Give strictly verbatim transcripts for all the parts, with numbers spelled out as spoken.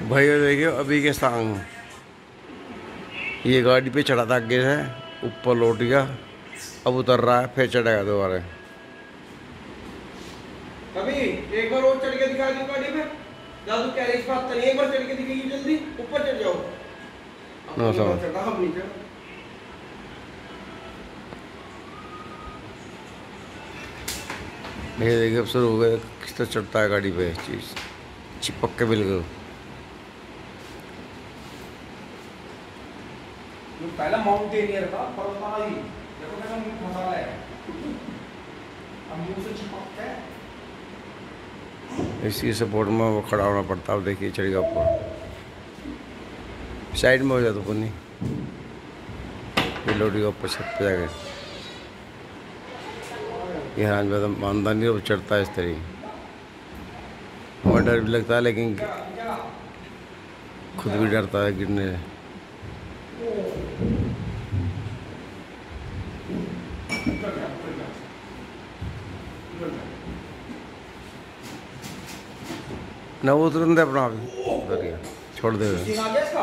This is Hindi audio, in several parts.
भाई देखिए अभी के सांग ये गाड़ी पे चढ़ा था आगे से, ऊपर लौट गया, अब उतर रहा है, फिर चढ़ेगा दोबारा। कभी एक बार और चढ़ के दिखा दी गाड़ी में। दादू कह रही इस बात नहीं, एक बार चढ़ के दिखेगी जल्दी, ऊपर चढ़ जाओ। ना समझ चढ़ा हम नीचे। ये देखिए अब शुरू हो गया, किस तरह चढ़ता है गाड़ी पे, चीज चिपक के बिल्कुल। पहला माउंटेनियर था, पर्वतमाला ही देखो कैसा मसाला है, अब मुंह से चिपक है। इसी सपोर्ट में वो खड़ा होना पड़ता है। देखिए चढ़ेगा ऊपर, साइड में हो जाता तो पुनी ये लोटी ऊपर छत पे जाके। ये हाँ मैं तो मानता नहीं, वो चढ़ता है इस तरीके। हमें डर भी लगता है लेकिन खुद भी डरता है गिरने से। ना वो तुरंत अपना आप उतर गया, छोड़ दे। अब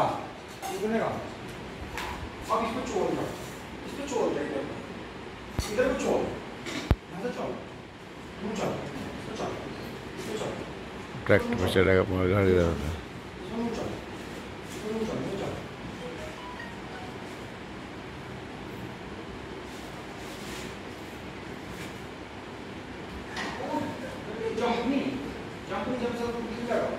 इसको छोड़ दो, इसको छोड़ दे, इधर को छोड़, यहाँ से छोड़, तू चल, इसको चल, इसको चल। ट्रैक्टर पर चढ़ेगा पूरा गाड़ी इधर उधर। इसको नहीं चल, इसको नहीं चल, नहीं चल। जंप नहीं, जंप नहीं, जंप से तो गिर जाएगा।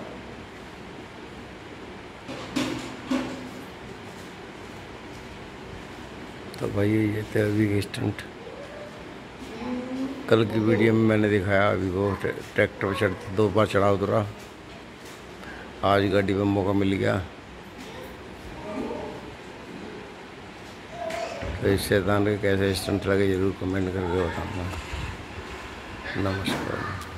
तो भाई ये थे अभी के स्टंट। कल की वीडियो में मैंने दिखाया अभी वो ट्रैक्टर पर चढ़ते दो बार चढ़ा उतरा। आज गाड़ी में मौका मिल गया, तो इस शैतान के कैसे स्टंट लगे जरूर कमेंट करके बताना। नमस्कार।